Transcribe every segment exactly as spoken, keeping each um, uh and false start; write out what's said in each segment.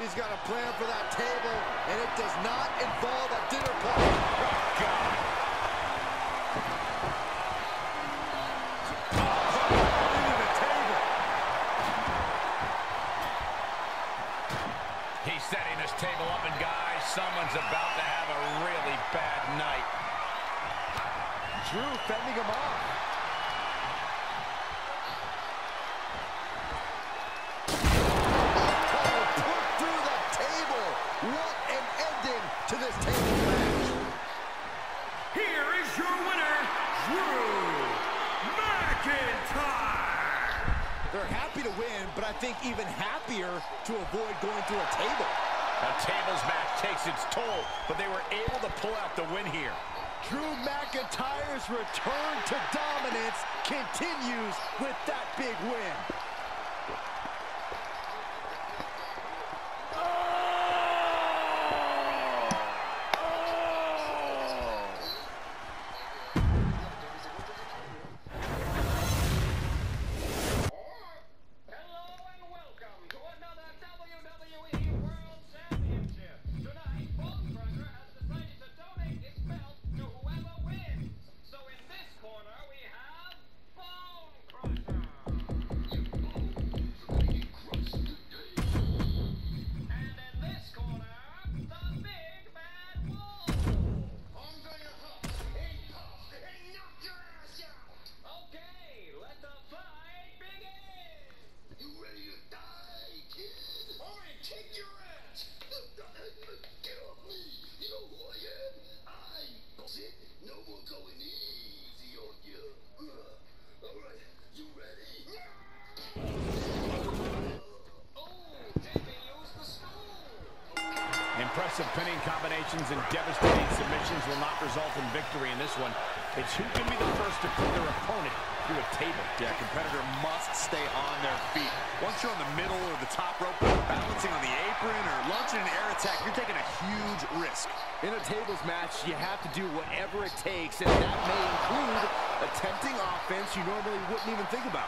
He's got a plan for that table, and it does not involve a dinner party. Oh, God. He's setting this table up, and guys, someone's about to have a really bad night. Drew fending him off. Oh, put through the table. What an ending to this table match. Here is your winner, Drew McIntyre. They're happy to win, but I think even happier to avoid going through a table. A tables match takes its toll, but they were able to pull out the win here. Drew McIntyre's return to dominance continues with that big win. Impressive pinning combinations and devastating submissions will not result in victory in this one. It's who can be the first to put their opponent through a table. Yeah, competitor must stay on their feet. Once you're on the middle or the top rope, balancing on the apron or launching an air attack, you're taking a huge risk. In a tables match, you have to do whatever it takes, and that may include attempting offense you normally wouldn't even think about.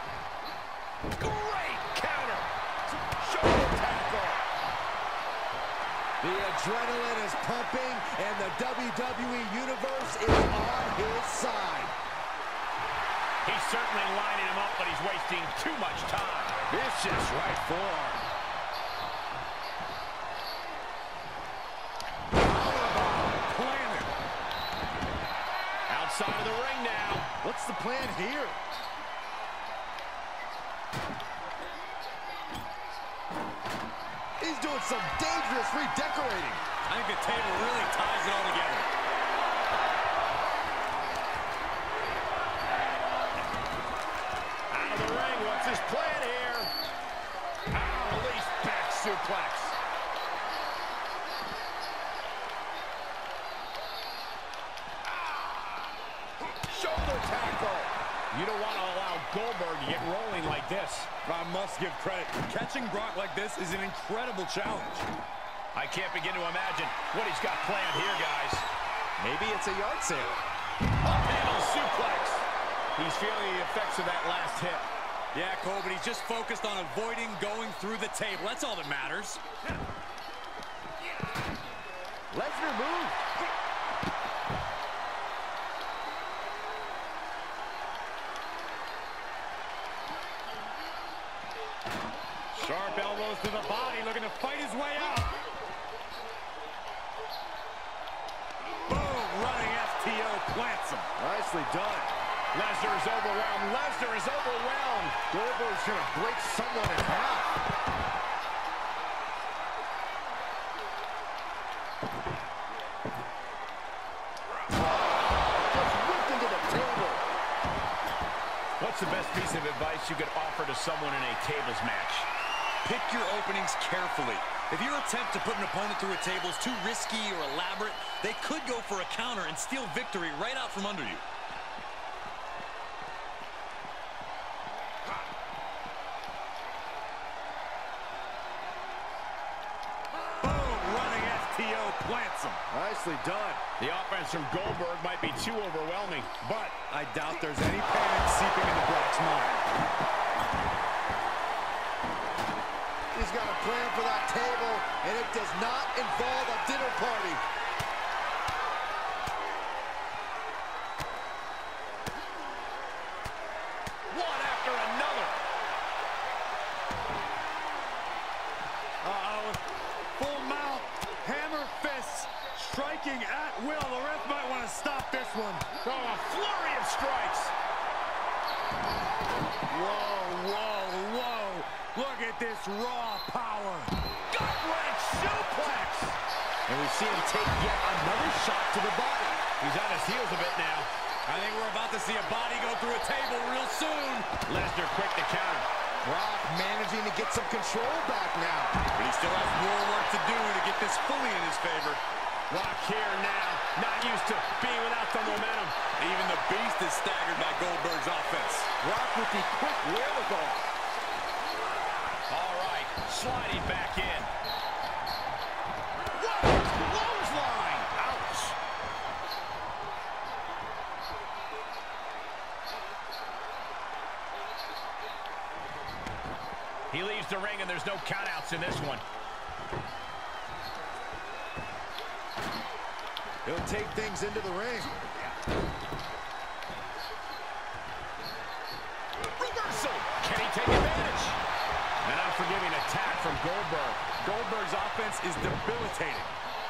Great counter! Shoulder tackle! The adrenaline is pumping, and the W W E Universe is on his side. He's certainly lining him up, but he's wasting too much time. Vicious right forearm. Powerbomb planted. Outside of the ring now. What's the plan here? He's doing some dangerous redecorating. I think the table really ties it all together. Out of the ring, what's his plan here? Power release back suplex. Shoulder tackle. You don't want to allow Goldberg to get rolling like this. I must give credit. Catching Brock like this is an incredible challenge. I can't begin to imagine what he's got planned here, guys. Maybe it's a yard sale. Up-handle suplex. He's feeling the effects of that last hit. Yeah, Cole, but he's just focused on avoiding going through the table. That's all that matters. Lesnar move. Sharp elbows to the body, looking to fight his way out. Boom, running F T O plants him. Nicely done. Lesnar is overwhelmed. Lesnar is overwhelmed. Goldberg's going to break someone in half. Just whipped into the table. What's the best piece of advice you could offer to someone in a tables match? Pick your openings carefully. If your attempt to put an opponent through a table is too risky or elaborate, they could go for a counter and steal victory right out from under you. Boom, running F T O plants him. Nicely done. The offense from Goldberg might be too overwhelming, but I doubt there's any panic seeping into Brock's mind. He's got a plan for that table, and it does not involve a dinner party. One after another. Uh-oh. Full mount. Hammer fists. Striking at will. The ref might want to stop this one. Oh, a flurry of strikes. Whoa, whoa, whoa. Look at this raw power. Gut-wrench suplex. And we see him take yet another shot to the body. He's on his heels a bit now. I think we're about to see a body go through a table real soon. Lesnar quick to counter. Brock managing to get some control back now. But he still has more work to do to get this fully in his favor. Rock here now. Not used to being without the momentum. Even the Beast is staggered by Goldberg's offense. Rock with the quick wherewithal. All right, sliding back in. Whoa, clothesline. Ouch. He leaves the ring, and there's no countouts in this one. He'll take things into the ring. Reversal. Can he take advantage? An unforgiving attack from Goldberg. Goldberg's offense is debilitating.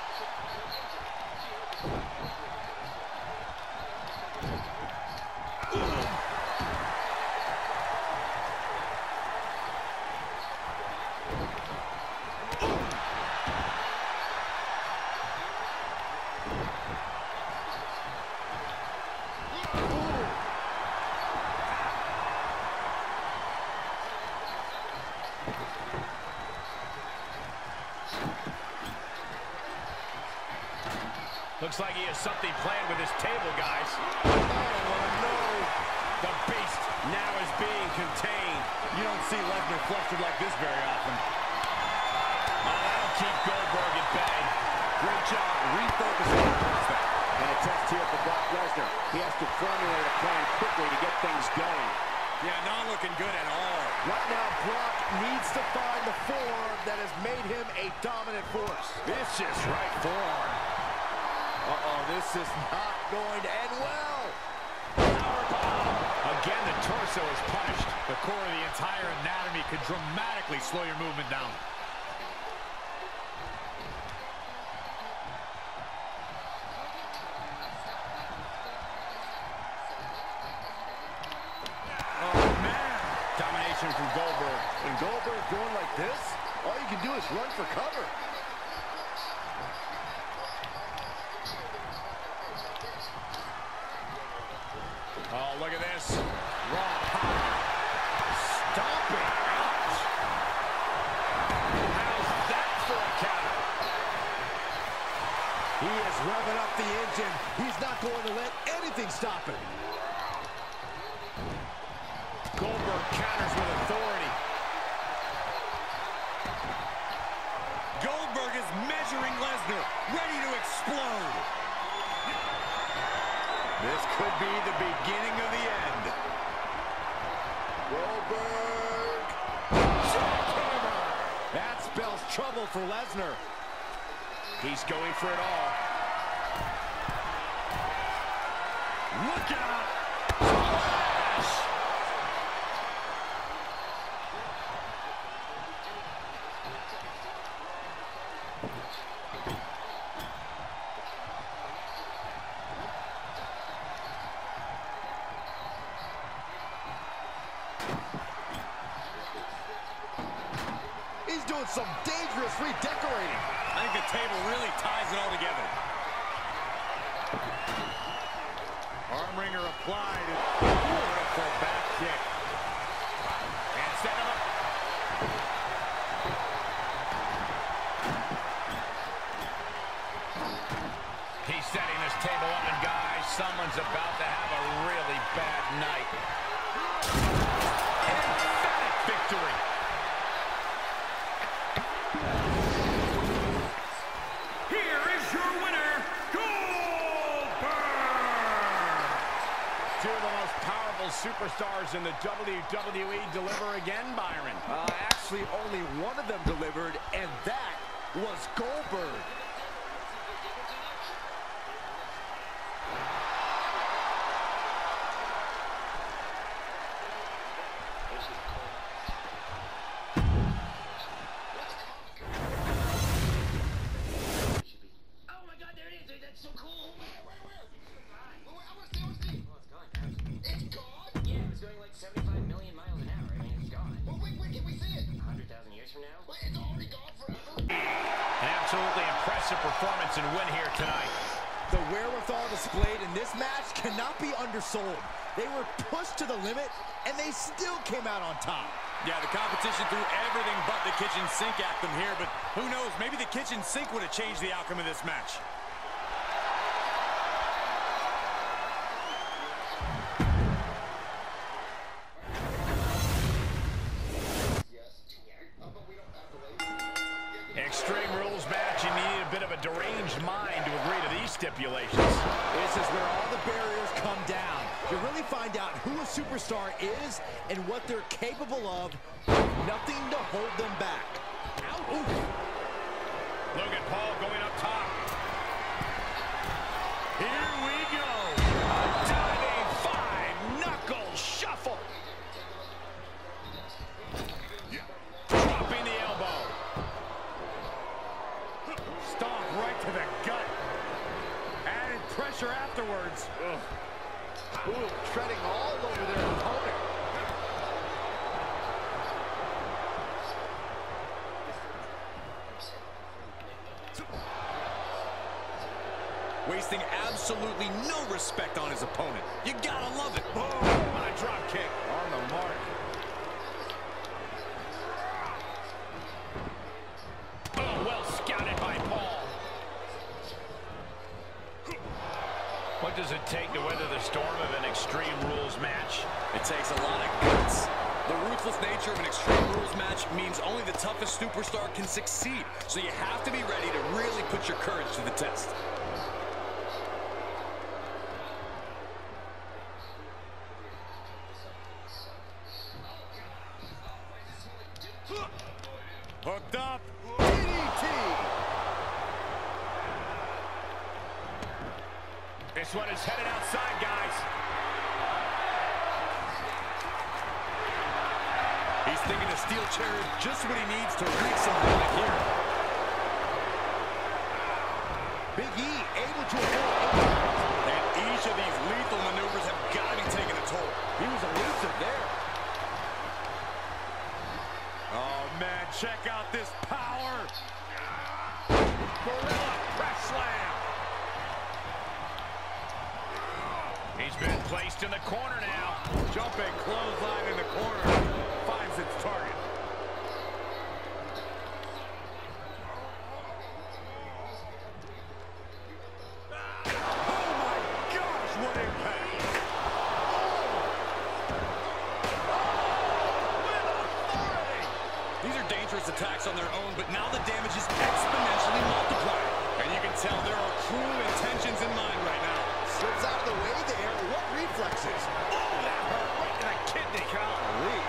Looks like he has something planned with his table, guys. Oh, no. The Beast now is being contained. You don't see Lesnar flustered like this very often. Oh, that'll keep Goldberg at bay. Great job refocusing on that. And a test here for Brock Lesnar. He has to formulate a plan quickly to get things going. Yeah, not looking good at all. Right now, Brock needs to find the form that has made him a dominant force. Vicious right forearm. Uh-oh, this is not going to end well. Powerbomb. Again, the torso is punished. The core of the entire anatomy could dramatically slow your movement down. Oh, man. Domination from Goldberg. And Goldberg going like this, all you can do is run for cover. Oh, look at this. Raw power. Stomping. Ouch. How's that for a counter? He is revving up the engine. He's not going to let anything stop him. Goldberg counters with authority. Goldberg is measuring Lesnar, ready to explode. This could be the beginning of the end. Goldberg. Jackhammer. That spells trouble for Lesnar. He's going for it all. Look out! Splash! He's doing some dangerous redecorating. I think the table really ties it all together. Arm wringer applied. Beautiful back kick. And set him up. He's setting this table up, and guys, someone's about to have a really bad night. An emphatic victory. Here is your winner, Goldberg! Two of the most powerful those superstars in the W W E deliver again, Byron? Uh, actually, only one of them delivered, and that was Goldberg. Absolutely impressive performance and win here tonight. The wherewithal displayed in this match cannot be undersold. They were pushed to the limit, and they still came out on top. Yeah, the competition threw everything but the kitchen sink at them here, but who knows, maybe the kitchen sink would have changed the outcome of this match. Extreme Rules match, you need a bit of a deranged mind to agree to these stipulations. This is where all the barriers come down. You really find out who a superstar is and what they're capable of. Nothing to hold them back. Ow. Ooh. Logan Paul going up top. Here we go. A diving five-knuckle shuffle. Dropping the elbow. Stomp right to the gut. Added pressure afterwards. Ugh. Ooh, treading all over their opponent. Wasting absolutely no respect on his opponent. You gotta love it. Boom, what a drop kick. On the mark. Oh, well scouted by Paul. What does it take to weather the storm of an Extreme Rules match? It takes a lot of guts. The ruthless nature of an Extreme Rules match means only the toughest superstar can succeed. So you have to be ready to really put your courage to the test. Hooked up. D D T. This one is headed outside, guys. He's thinking a steel chair is just what he needs to wreak some havoc here. Big E able to avoid. And each of these lethal maneuvers have got to be taking a toll. He was elusive there. Oh, man, check out this power. Gorilla press slam. He's been placed in the corner now. Jumping clothesline in the corner. Finds its target. Oh, my gosh, what impact. These are dangerous attacks on their own, but now the damage is exponentially multiplied. And you can tell there are cruel intentions in mind right now. Slips out of the way there. What reflexes? Oh, that hurt right to the kidney. Golly.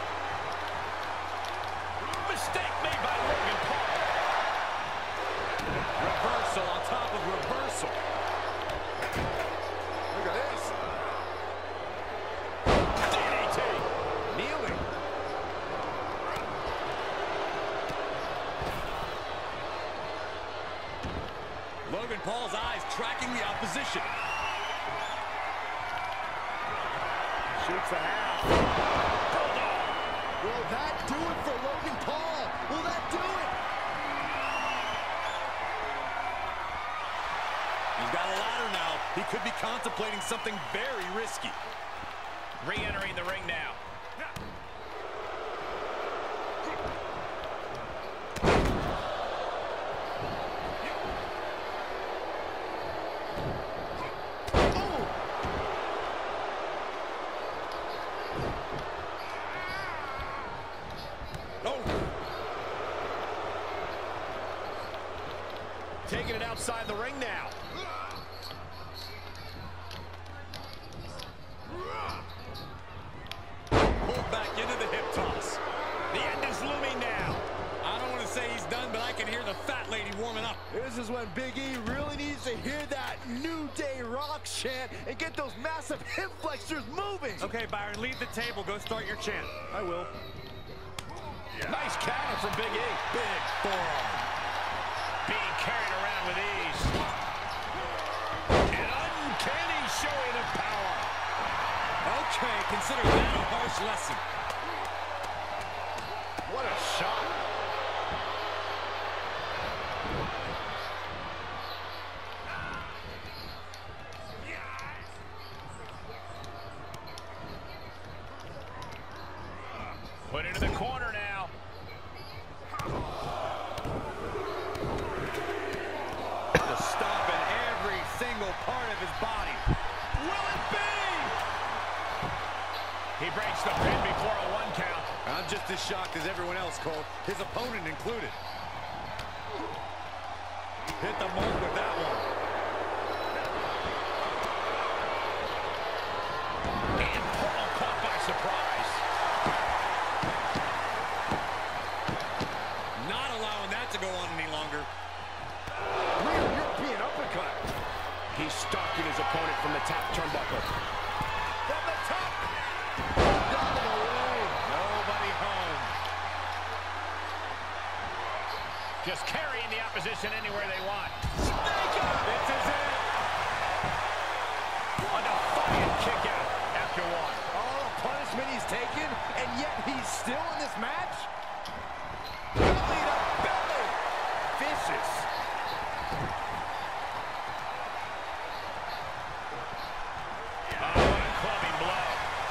Mistake made by Logan Paul. Reversal on top of reversal. Look at this. D D T. Kneeling. Logan Paul's eyes tracking the opposition. Shoots a half. Will that do it for Logan Paul? Will that do it? He's got a ladder now. He could be contemplating something very risky. Re-entering the ring now. Taking it outside the ring now. Big E really needs to hear that New Day Rock chant and get those massive hip flexors moving. Okay, Byron, leave the table. Go start your chant. I will. Nice counter from Big E. Big forearm. Being carried around with ease. An uncanny showing of power. Okay, consider that a harsh lesson. What a shot. Put into the corner now. The stomp in every single part of his body. Will it be? He breaks the pin before a one count. I'm just as shocked as everyone else, Cole. His opponent included. Hit the mark with that one. And Paul caught by surprise. Not allowing that to go on any longer. Real European uppercut. He's stalking his opponent from the top turnbuckle. From the top. Down and away. Nobody home. Just carrying the opposition anywhere they want. This is it. A defiant kick out after one. All the punishment he's taken, and yet he's still in this match? Belly to belly. Vicious. Oh, what a clubbing blow.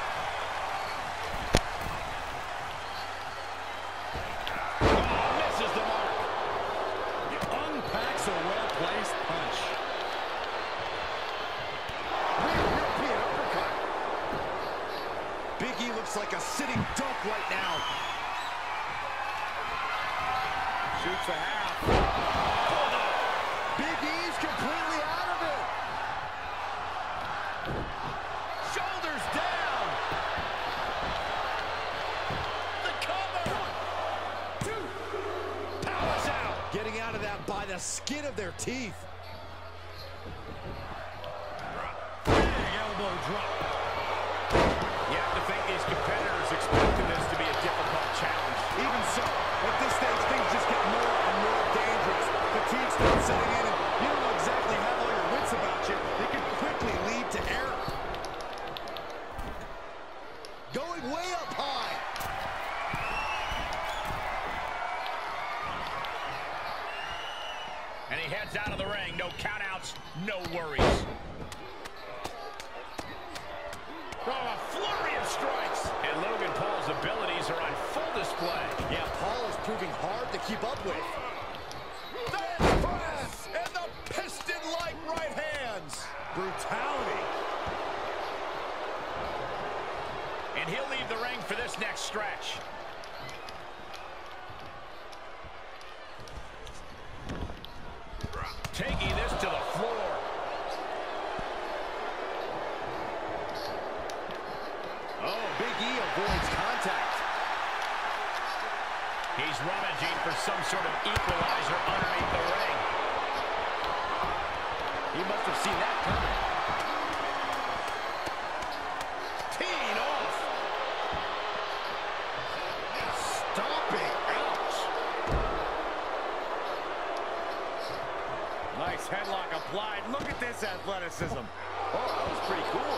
Oh, misses the mark. Unpacks a well-placed punch. Real European uppercut. Big E looks like a sitting duck right now. Shoots a half. Big E's completely out of it. Shoulders down. The cover. One, two. Powers out. Getting out of that by the skin of their teeth. Big elbow drop. You have to think these competitors expected this to be a difficult challenge. Even so, at this stage, things just get more and more dangerous. Fatigue starts setting in, and you don't exactly have all your wits about you. They can quickly lead to error. Going way up high. And he heads out of the ring. No countouts, no worries. Oh, a flurry of strikes. And Logan Paul's abilities are on full display. Yeah, Paul is proving hard to keep up with. The press and the piston-like right hands. Brutality. And he'll leave the ring for this next stretch. Taking this to the floor. Oh, Big E avoids contact. He's rummaging for some sort of equalizer underneath the ring. He must have seen that coming. Teeing off. Stomping. Ouch. Nice headlock applied. Look at this athleticism. Oh, that was pretty cool.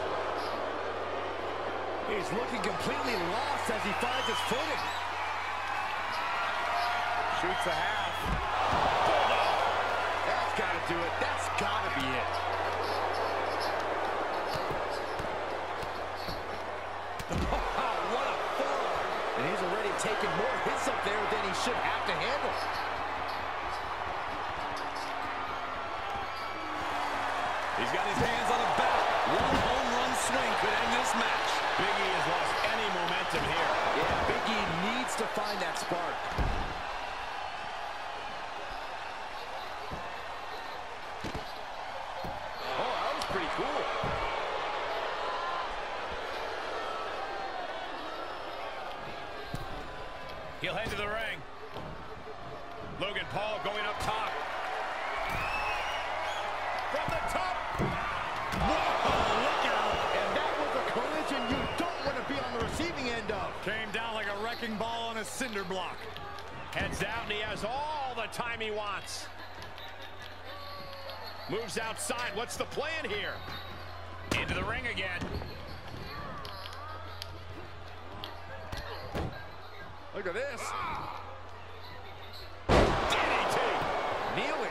He's looking completely lost as he finds his footing. Shoots a half. That's got to do it. That's got to be it. Wow, what a forearm. And he's already taken more hits up there than he should have to handle. He's got his hands on a bat. One home run swing could end this match. Big E has lost any momentum here. Yeah, Big E needs to find that spark. Oh, that was pretty cool. He'll head to the ring. Logan Paul going up top. top. Whoa, look out. And that was a collision you don't want to be on the receiving end of. Came down like a wrecking ball on a cinder block. Heads out, and he has all the time he wants. Moves outside. What's the plan here? Into the ring again. Look at this. D D T. Kneeling.